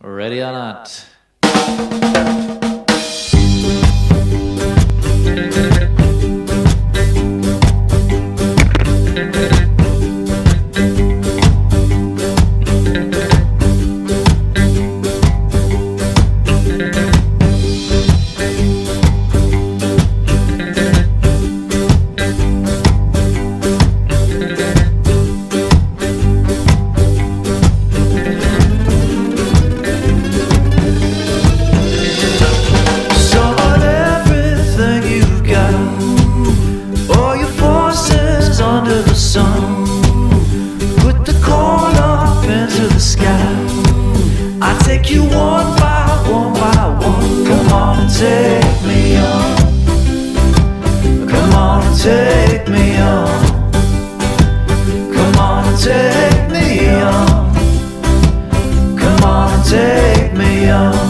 Ready or not. Under the sun, put the corn up into the sky. I take you one by one by one. Come on and take me on. Come on and take me on. Come on and take me on. Come on and take me on.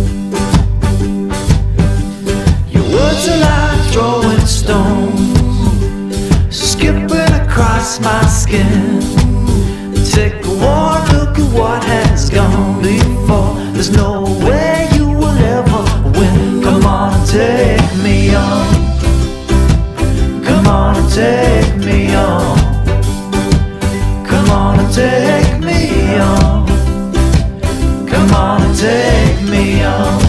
Your words are like throwing stones, skipping across my skin. Take one look at what has gone before. There's no way you will ever win. Come on and take me on. Come on and take me on. Come on and take me on. Come on and take me on.